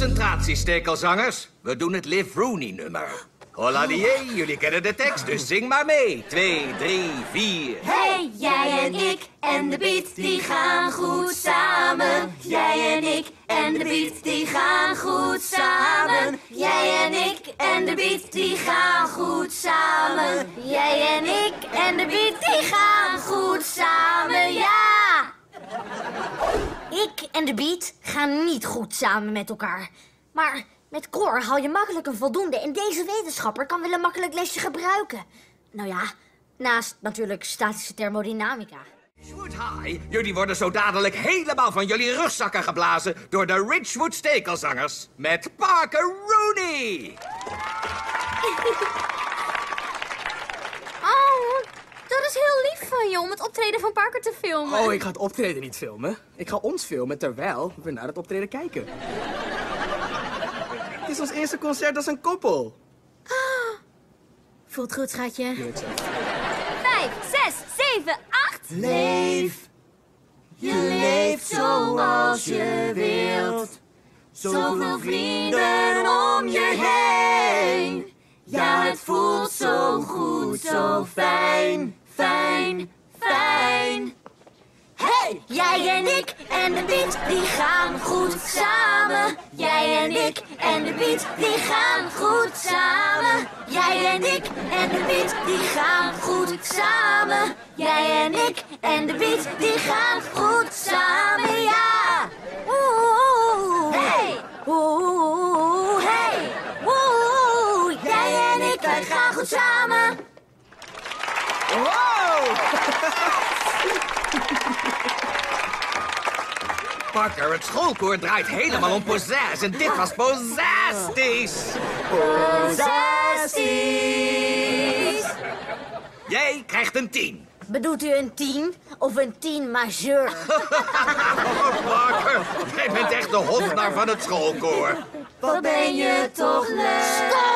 Concentratiestekelzangers, we doen het Live-Rooney-nummer. Holla die, jullie kennen de tekst, dus zing maar mee. 2, 3, 4. Hey, jij en ik en de beat, die gaan goed samen. Jij en ik en de beat, die gaan goed samen. Jij en ik en de beat, die gaan goed samen. Jij en ik en de beat, die gaan goed samen, ja! Ik en de beat gaan niet goed samen met elkaar. Maar met koor haal je makkelijk een voldoende en deze wetenschapper kan wel een makkelijk lesje gebruiken. Nou ja, naast natuurlijk statische thermodynamica. Ridgewood High, jullie worden zo dadelijk helemaal van jullie rugzakken geblazen door de Ridgewood Stekelzangers. Met Rooney. Oh, dat is heel lief van je om het optreden van Parker te filmen. Oh, ik ga het optreden niet filmen. Ik ga ons filmen terwijl we naar het optreden kijken. Het is ons eerste concert als een koppel. Voelt goed, schatje. 5, 6, 7, 8. Leef. Je leeft zoals je wilt. Zoveel vrienden om je heen. Ja, het voelt zo goed, zo fijn, fijn, fijn. Hey, jij en ik en de beat, die gaan goed samen. Jij en ik en de beat, die gaan goed samen. Jij en ik en de beat, die gaan goed samen. Jij en ik en de beat, die gaan goed samen, ja! Oeh, hey! Oeh, hey! Oeh, jij en ik, wij gaan goed samen. Wow! Parker, het schoolkoor draait helemaal om possess en dit was possesties. Possesties. Jij krijgt een 10. Bedoelt u een 10 of een 10 majeur? Oh, Parker, jij bent echt de hofnar van het schoolkoor. Wat ben je toch leuk. Stop!